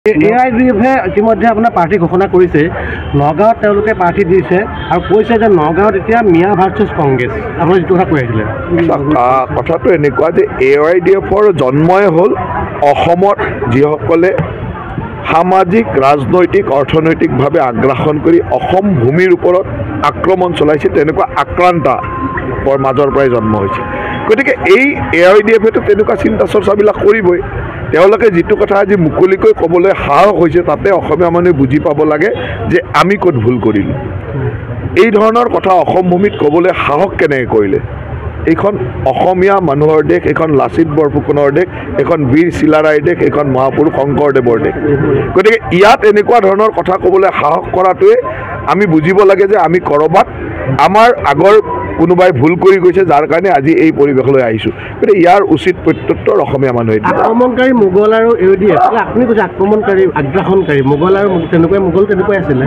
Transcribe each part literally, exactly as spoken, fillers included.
A I U D F ইতিমধ্যে আপোনাৰ party ঘোষণা কৰিছে নগাঁৱত তেওঁলোকে পাৰ্টি দিছে আৰু কৈছে যে নগাঁৱত এতিয়া মিয়া ভাৰ্চেছ কংগ্ৰেছ আপুনি যিটো কথা কৈ আছিলে কথাটো এনেকুৱা যে A I U D F ৰ জন্মই হ'ল অসমত যিসকলে সামাজিক ৰাজনৈতিক অৰ্থনৈতিকভাৱে আগ্ৰাসন কৰি অসম ভূমিৰ ওপৰত আক্ৰমণ চলাইছে তেনেকুৱা আক্ৰান্তা বৰ মাজৰ পৰাই জন্ম হৈছে গতিকে এই A I U D F এটো তেনেকুৱা চিন্তা চৰ্চাবিলাক কৰিবই তেওঁলোকে যিটো কথা আজি মুকলিকৈ ক'বলৈ সাহস হৈছে তাতে অসমীয়া মানুহে বুজি পাব লাগে যে আমি ক'ত ভুল কৰিলোঁ এই ধৰণৰ কথা অসম ভূমিত ক'বলৈ সাহস কেনেকৈ কৰিলে এইখন অসমীয়া মানুহৰ দেশ এখন লাচিত বৰফুকনৰ দেশ এখন বীৰ চিলাৰায়ৰ দেশ এখন মহাপুৰুষ শংকৰদেৱৰ দেশ গতিকে ইয়াত এনেকুৱা ধৰণৰ কথা ক'বলৈ সাহস কৰাটোৱে আমি বুজিব লাগে যে আমি ক'ৰবাত আমাৰ আগৰ কোনোবাই ভুল কৰি গৈছে যাৰ কাৰণে আজি এই পৰিৱেশলৈ আহিছোঁ গতিকে ইয়াৰ উচিত প্ৰত্যুত্তৰ অসমীয়া মানুহে আক্ৰমণকাৰী মোগল আৰু ইউ ডি এফ আপুনি কৈছে আক্ৰমণকাৰী আগ্ৰাসনকাৰী মোগল আৰু তেনেকুৱা মোগল তেনেকুৱাই আছিলে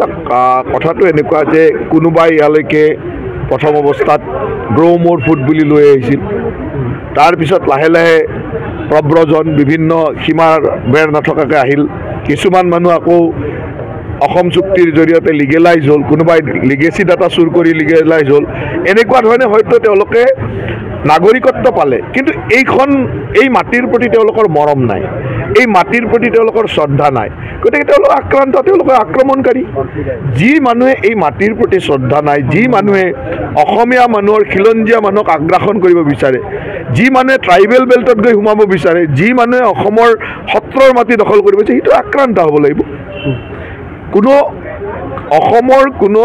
কথাটো এনেকুৱা যে কোনোবাই ইয়ালৈকে প্ৰথম অৱস্থাত ব্ৰহ্মৰ ফুট বুলি লৈ আহিছিল তাৰপিছত লাহে লাহে প্ৰব্ৰজন বিভিন্ন সীমাৰ বেৰ নথকাকৈ আহিল কিছুমান মানুহ আকৌ অসম চুক্তিৰ জৰিয়তে লিগেলাইজ হ'ল কোনোবাই লিগেচি ডাটা চুৰ কৰি লিগেলাইজ হ'ল এনেকুৱা ধৰণে হয়তো তেওঁলোকে নাগৰিকত্ব পালে কিন্তু এইখন এই মাটিৰ প্ৰতি তেওঁলোকৰ মৰম নাই এই মাটিৰ প্ৰতি তেওঁলোকৰ শ্ৰদ্ধা নাই গতিকে তেওঁলোক আক্ৰান্ত তেওঁলোকৰ আক্ৰমণকাৰী যি মানুহে এই মাটিৰ প্ৰতি শ্ৰদ্ধা নাই যি মানুহে অসমীয়া মানুহৰ খিলঞ্জীয়া মানুহক আগ্ৰাসন কৰিব বিচাৰে যি মানুহে ট্ৰাইবেল বেল্টত গৈ সোমাব বিচাৰে যি মানুহে অসমৰ সত্ৰৰ মাটি দখল কৰিব বিচাৰে সেইটো আক্ৰান্ত হ'ব লাগিব কোনো অসমৰ কোনো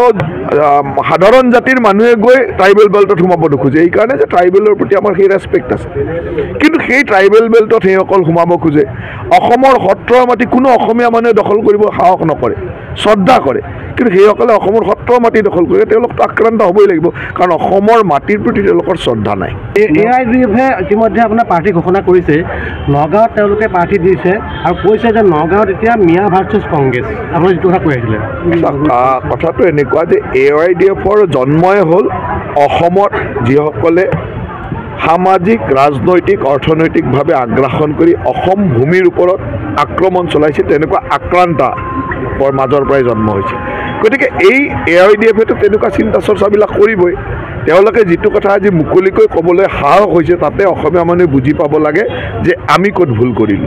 সাধাৰণ জাতিৰ মানুহে গৈ ট্ৰাইবেল বেল্টত সোমাব নোখোজে এইকাৰণে যে ট্ৰাইবেলৰ প্ৰতি আমাৰ সেই ৰেচপেক্ট আছে কিন্তু সেই ট্ৰাইবেল বেল্টত সেইসকল সোমাব খোজে অসমৰ সত্ৰৰ মাটি কোনো অসমীয়া মানুহে দখল কৰিব সাহস নকৰে শ্ৰদ্ধা কৰে কিন্তু সেইসকলে অসমৰ সত্ৰৰ মাটি দখল কৰে তেওঁলোকতো আক্ৰান্ত হ'বই লাগিব কাৰণ অসমৰ মাটিৰ প্ৰতি তেওঁলোকৰ শ্ৰদ্ধা নাই A I U D F ইতিমধ্যে আপোনাৰ পাৰ্টি ঘোষণা কৰিছে নগাঁৱত তেওঁলোকে পাৰ্টি দিছে আৰু কৈছে যে নগাঁৱত এতিয়া মিয়া ভাৰ্চেছ কংগ্ৰেছ আপুনি যিটো কথা কৈ আছিলে কথাটো এনেকুৱা যে A I U D F ৰ জন্মই হ'ল অসমত যিসকলে সামাজিক ৰাজনৈতিক অৰ্থনৈতিকভাৱে আগ্ৰাসন কৰি অসম ভূমিৰ ওপৰত আক্ৰমণ চলাইছে তেনেকুৱা আক্ৰান্তা বৰ মাজৰ পৰাই জন্ম হৈছে গতিকে এই A I U D F এটো তেনেকুৱা চিন্তা চৰ্চাবিলাক কৰিবই তেওঁলোকে যিটো কথা আজি মুকলিকৈ ক'বলৈ সাহস হৈছে তাতে অসমীয়া মানুহে বুজি পাব লাগে যে আমি ক'ত ভুল কৰিলোঁ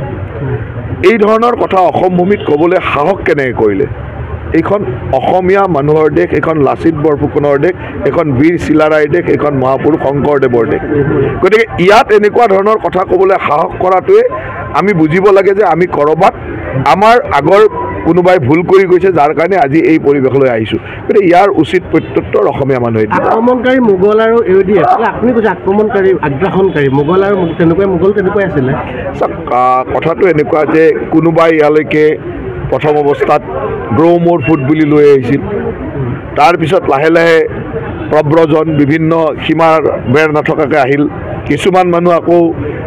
এই ধৰণৰ কথা অসম ভূমিত ক'বলৈ সাহস কেনেকৈ কৰিলে এইখন অসমীয়া মানুহৰ দেশ এখন লাচিত বৰফুকনৰ দেশ এখন বীৰ চিলাৰায়ৰ দেশ এখন মহাপুৰুষ শংকৰদেৱৰ দেশ গতিকে ইয়াত এনেকুৱা ধৰণৰ কথা ক'বলৈ সাহস কৰাটোৱে আমি বুজিব লাগে যে আমি ক'ৰবাত আমাৰ আগৰ কোনোবাই ভুল কৰি গৈছে যাৰ কাৰণে আজি এই পৰিৱেশলৈ আহিছোঁ গতিকে ইয়াৰ উচিত প্ৰত্যুত্তৰ অসমীয়া মানুহে আক্ৰমণকাৰী মোগল আৰু ইউ ডি এফ আপুনি কৈছে আক্ৰমণকাৰী আগ্ৰাসনকাৰী মোগল আৰু তেনেকুৱা মোগল তেনেকুৱাই আছিলে কথাটো এনেকুৱা যে কোনোবাই ইয়ালৈকে প্ৰথম অৱস্থাত ব্ৰহ্মৰ ফুট বুলি লৈ আহিছিল তাৰপিছত লাহে লাহে প্ৰব্ৰজন বিভিন্ন সীমাৰ বেৰ নথকাকৈ আহিল কিছুমান মানুহ আকৌ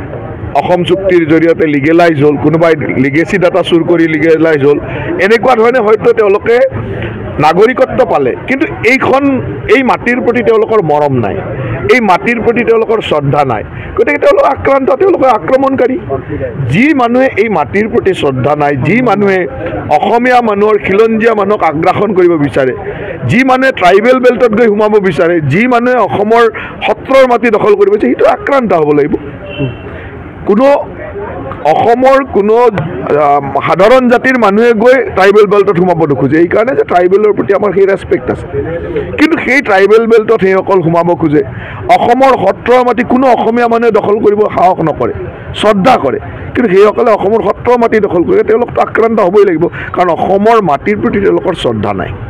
অসম চুক্তিৰ জৰিয়তে লিগেলাইজ হ'ল কোনোবাই লিগেচি ডাটা চুৰ কৰি লিগেলাইজ হ'ল এনেকুৱা ধৰণে হয়তো তেওঁলোকে নাগৰিকত্ব পালে কিন্তু এইখন এই মাটিৰ প্ৰতি তেওঁলোকৰ মৰম নাই এই মাটিৰ প্ৰতি তেওঁলোকৰ শ্ৰদ্ধা নাই গতিকে তেওঁলোক আক্ৰান্ত তেওঁলোকৰ আক্ৰমণকাৰী যি মানুহে এই মাটিৰ প্ৰতি শ্ৰদ্ধা নাই যি মানুহে অসমীয়া মানুহৰ খিলঞ্জীয়া মানুহক আগ্ৰাসন কৰিব বিচাৰে যি মানুহে ট্ৰাইবেল বেল্টত গৈ সোমাব বিচাৰে যি মানুহে অসমৰ সত্ৰৰ মাটি দখল কৰিব বিচাৰে সেইটো আক্ৰান্ত হ'ব লাগিব কোনো অসমৰ কোনো সাধাৰণ জাতিৰ মানুহে গৈ ট্ৰাইবেল বেল্টত সোমাব নোখোজে এইকাৰণে যে ট্ৰাইবেলৰ প্ৰতি আমাৰ সেই ৰেচপেক্ট আছে কিন্তু সেই ট্ৰাইবেল বেল্টত সেইসকল সোমাব খোজে অসমৰ সত্ৰৰ মাটি কোনো অসমীয়া মানুহে দখল কৰিব সাহস নকৰে শ্ৰদ্ধা কৰে কিন্তু সেইসকলে অসমৰ সত্ৰৰ মাটি দখল কৰে তেওঁলোকতো আক্ৰান্ত হ'বই লাগিব কাৰণ অসমৰ মাটিৰ প্ৰতি তেওঁলোকৰ শ্ৰদ্ধা নাই